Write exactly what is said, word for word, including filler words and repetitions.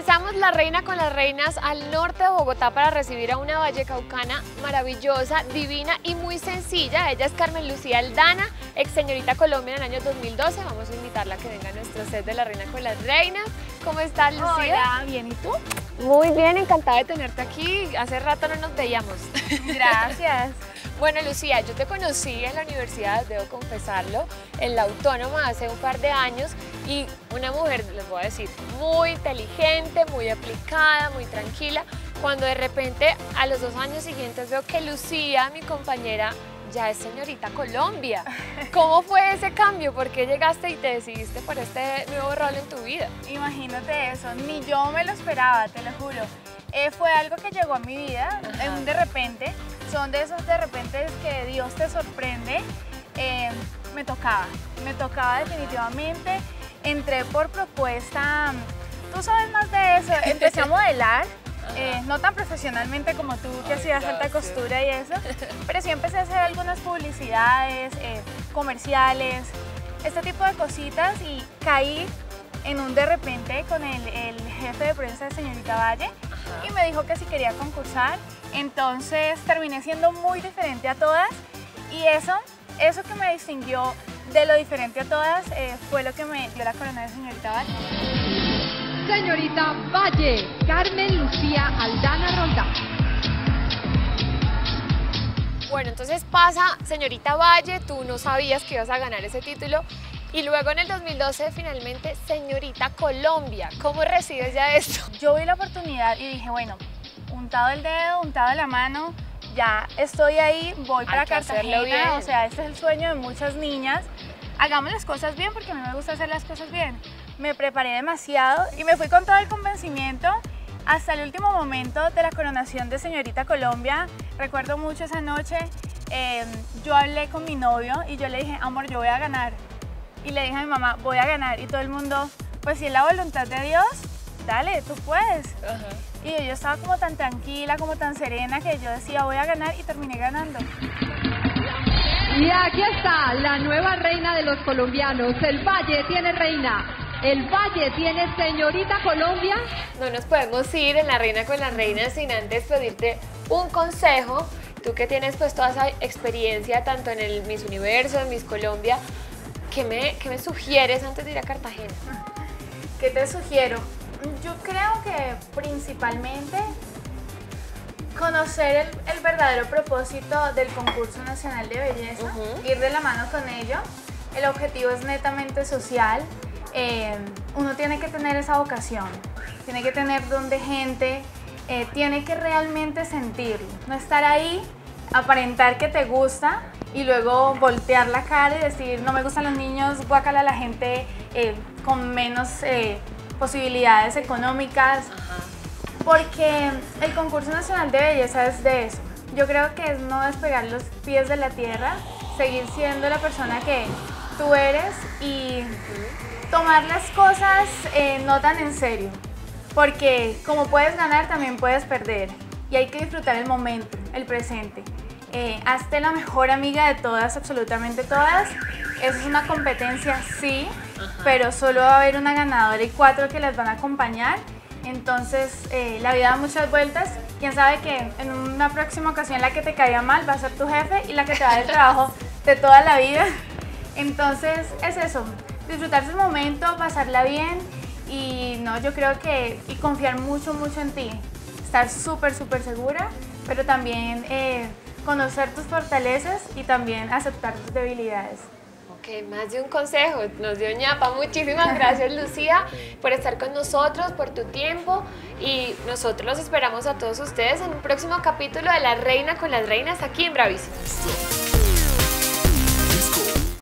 Comenzamos La Reina con las Reinas al norte de Bogotá para recibir a una vallecaucana maravillosa, divina y muy sencilla. Ella es Carmen Lucía Aldana, ex señorita Colombia en el año dos mil doce. Vamos a invitarla a que venga a nuestro set de La Reina con las Reinas. ¿Cómo estás, Lucía? Hola, bien, ¿y tú? Muy bien, encantada de tenerte aquí. Hace rato no nos veíamos. Gracias. Bueno, Lucía, yo te conocí en la universidad, debo confesarlo, en la Autónoma hace un par de años, y una mujer, les voy a decir, muy inteligente, muy aplicada, muy tranquila, cuando de repente a los dos años siguientes veo que Lucía, mi compañera, ya es señorita Colombia. ¿Cómo fue ese cambio? ¿Por qué llegaste y te decidiste por este nuevo rol en tu vida? Imagínate eso, ni yo me lo esperaba, te lo juro. Eh, fue algo que llegó a mi vida, en un de repente. Son de esos de repente que Dios te sorprende. Eh, me tocaba, me tocaba definitivamente. Entré por propuesta, tú sabes más de eso, empecé a modelar. Eh, no tan profesionalmente como tú, que hacías alta costura y eso, pero sí empecé a hacer algunas publicidades, eh, comerciales, este tipo de cositas, y caí en un de repente con el, el jefe de prensa de Señorita Valle. Ajá. Y me dijo que si quería concursar, entonces terminé siendo muy diferente a todas, y eso, eso que me distinguió de lo diferente a todas eh, fue lo que me dio la corona de Señorita Valle. Señorita Valle, Carmen Lucía Aldana Roldán. Bueno, entonces pasa Señorita Valle, tú no sabías que ibas a ganar ese título, y luego en el dos mil doce finalmente Señorita Colombia. ¿Cómo recibes ya esto? Yo vi la oportunidad y dije, bueno, untado el dedo, untado la mano, ya estoy ahí, voy para Cartagena, o sea, este es el sueño de muchas niñas. Hagamos las cosas bien, porque a mí me gusta hacer las cosas bien. Me preparé demasiado y me fui con todo el convencimiento hasta el último momento de la coronación de Señorita Colombia. Recuerdo mucho esa noche, eh, yo hablé con mi novio y yo le dije, amor, yo voy a ganar. Y le dije a mi mamá, voy a ganar. Y todo el mundo, pues si es la voluntad de Dios, dale, tú puedes. Ajá. Y yo, yo estaba como tan tranquila, como tan serena, que yo decía, voy a ganar, y terminé ganando. Y aquí está la nueva reina de los colombianos. El Valle tiene reina. El Valle tiene Señorita Colombia. No nos podemos ir en La Reina con las Reinas sin antes pedirte un consejo. Tú que tienes pues toda esa experiencia tanto en el Miss Universo, en Miss Colombia, ¿qué me, qué me sugieres antes de ir a Cartagena? ¿Qué te sugiero? Yo creo que principalmente conocer el, el verdadero propósito del Concurso Nacional de Belleza, uh-huh. ir de la mano con ello. El objetivo es netamente social. Eh, uno tiene que tener esa vocación, tiene que tener don de gente, eh, tiene que realmente sentirlo, no estar ahí, aparentar que te gusta y luego voltear la cara y decir no me gustan los niños, guácala a la gente eh, con menos eh, posibilidades económicas. Ajá. Porque el Concurso Nacional de Belleza es de eso. Yo creo que es no despegar los pies de la tierra, seguir siendo la persona que tú eres y tomar las cosas eh, no tan en serio, porque como puedes ganar también puedes perder, y hay que disfrutar el momento, el presente. Eh, hazte la mejor amiga de todas, absolutamente todas. Eso es una competencia, sí, ajá, pero solo va a haber una ganadora y cuatro que las van a acompañar. Entonces eh, la vida da muchas vueltas. Quién sabe que en una próxima ocasión la que te caiga mal va a ser tu jefe y la que te va a dar el trabajo de toda la vida. Entonces es eso, disfrutarse el momento, pasarla bien y no, yo creo que y confiar mucho, mucho en ti, estar súper, súper segura, pero también eh, conocer tus fortalezas y también aceptar tus debilidades. Ok, más de un consejo nos dio ñapa. Muchísimas gracias, Lucía, por estar con nosotros, por tu tiempo, y nosotros los esperamos a todos ustedes en un próximo capítulo de La Reina con las Reinas aquí en Bravísimas.